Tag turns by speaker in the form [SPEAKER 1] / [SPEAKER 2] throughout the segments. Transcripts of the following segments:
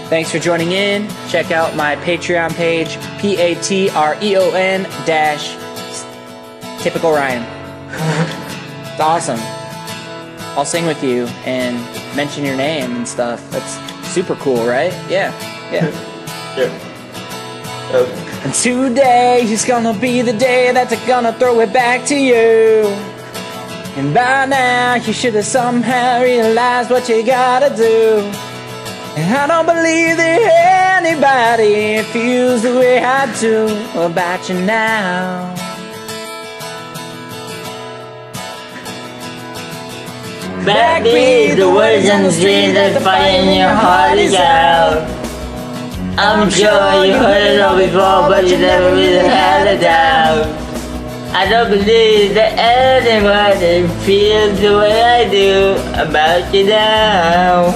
[SPEAKER 1] Thanks for joining in. Check out my Patreon page, Patreon-Typical Ryan. It's awesome. I'll sing with you and mention your name and stuff. That's super cool, right? Yeah.
[SPEAKER 2] Yeah.
[SPEAKER 1] And today is gonna be the day that they're gonna throw it back to you. And by now you should have somehow realized what you gotta do. And I don't believe that anybody feels the way I do about you now.
[SPEAKER 2] Backbeat the words on the street that fire in your heart is out. I'm sure you heard it all before, but you never really had a doubt. I don't believe that anybody feels the way I do about you now.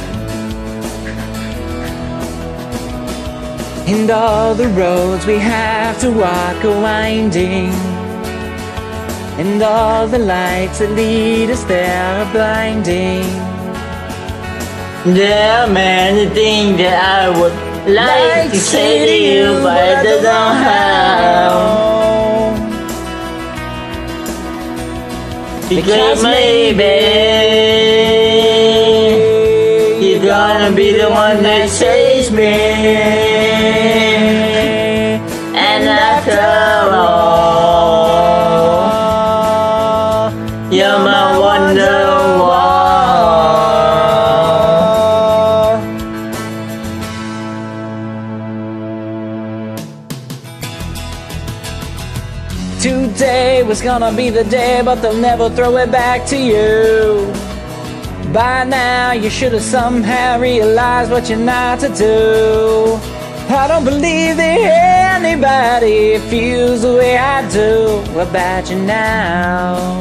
[SPEAKER 1] And all the roads we have to walk are winding, and all the lights that lead us there are blinding.
[SPEAKER 2] There are many things that I would like to say to you, but I don't know how. Because maybe you're gonna be the one that saves me. And after all, you're my wonderwall.
[SPEAKER 1] Today was gonna be the day, but they'll never throw it back to you. By now you should have somehow realized what you're not to do. I don't believe that anybody feels the way I do about you now.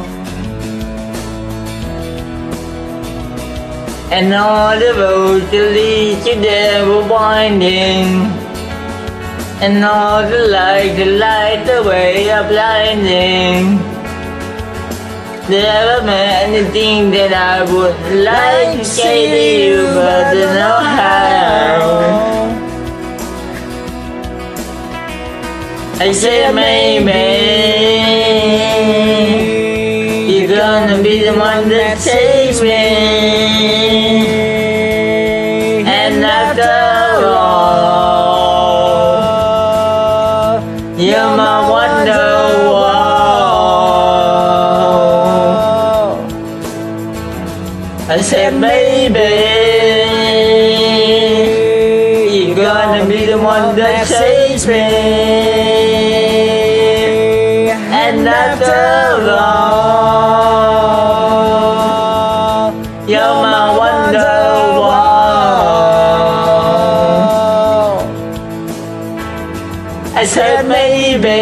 [SPEAKER 2] And all the roads that lead you there were winding, and all the lights that light the way are blinding. There are many things that I would like to say to you, but I don't know how. I said maybe you're gonna be the one that saves me. And after all, you're my wonderwall. I said maybe you're gonna be the one that saves me. And after all, you're my wonderwall. I said maybe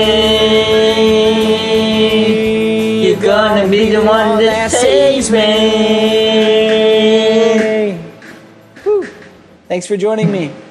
[SPEAKER 2] you're gonna be the one that saves me.
[SPEAKER 1] Woo. Thanks for joining me.